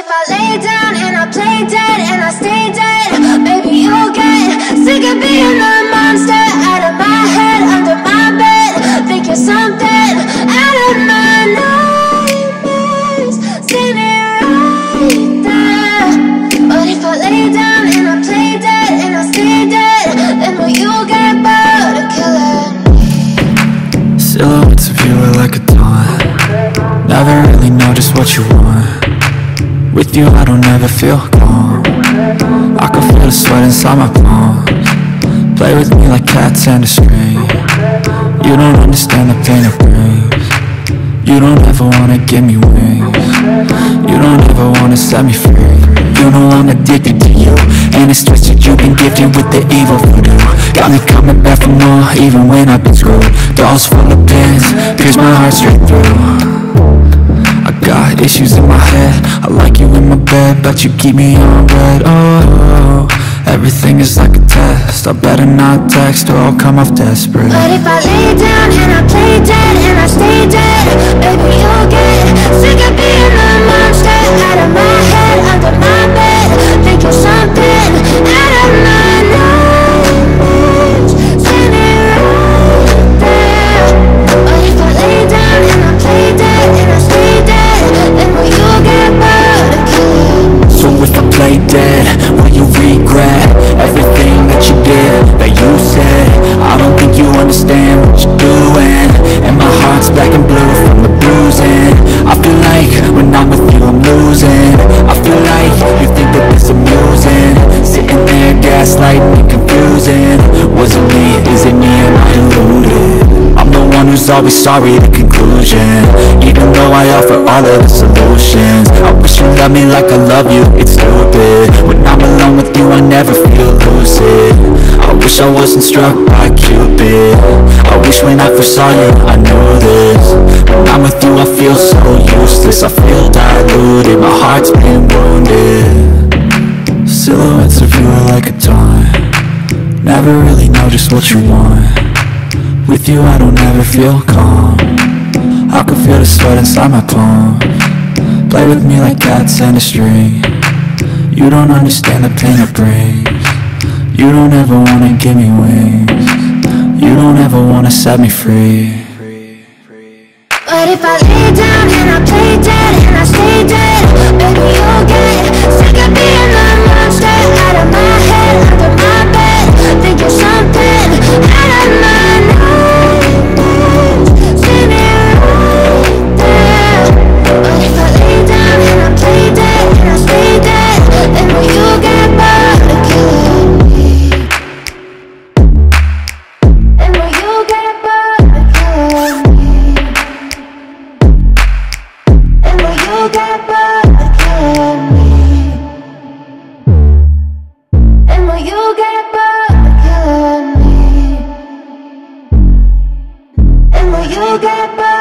if I lay down and I play dead and I stay dead, maybe you'll get sick of being the monster out of my head, under my bed. Think you're something out of my nightmares. See me right there. But if I lay down and I play dead and I stay dead, then will you get bored of killing me? Silhouettes of you are like a taunt. Never really know just what you want. With you I don't ever feel calm. I can feel the sweat inside my palms. Play with me like cats and a string. You don't understand the pain it brings. You don't ever wanna give me wings. You don't ever wanna set me free. You know I'm addicted to you, and it's twisted, you've been gifted with the evil voodoo. Got me coming back for more, even when I've been screwed. Dolls full of pins, pierce my heart straight through. I got issues in my head, I like you in my bed, but you keep me on red. Oh, everything is like a test, I better not text or I'll come off desperate. But if I lay down and I play dead and I stay dead, maybe you'll get sick of being the monster out of my head, under my bed. Think you're something out of my nightmares. See me right there. But if I lay down and I play dead and I stay dead, then will you get bored of killing me? So if I play dead, will you regret everything that you did, that you said? I don't think you understand what you're doing, and my heart's black and blue from the bruising. I feel like when I'm with you I'm losing. I feel like you think that this amusing, sitting there gaslighting and confusing. Was it me, is it me, am I deluded? I'm the one who's always sorry, the conclusion, even though I offer all of the solutions. I wish you loved me like I love you, it's stupid. When I'm alone with you I never feel lucid. I wish I wasn't struck by Cupid. I wish when I first saw you I knew this. When I'm with you I feel so useless, I feel diluted, my heart's been wounded. Silhouettes of you are like a taunt. Never really know just what you want. With you I don't ever feel calm. I can feel the sweat inside my palms. Play with me like cats and a string. You don't understand the pain it brings. You don't ever wanna give me wings. You don't ever wanna set me free. But if I lay down and I play dead and I stay dead, maybe you'll get sick of being the monster out of my head, under my bed. Think you're something out of my nightmares. See me right there. But if I lay down and I play dead and I stay dead, then will you get bored of killing me? And will you get bored of killing me? And will you get bored of killing me? And will you get bored of killing me? And will you get bored?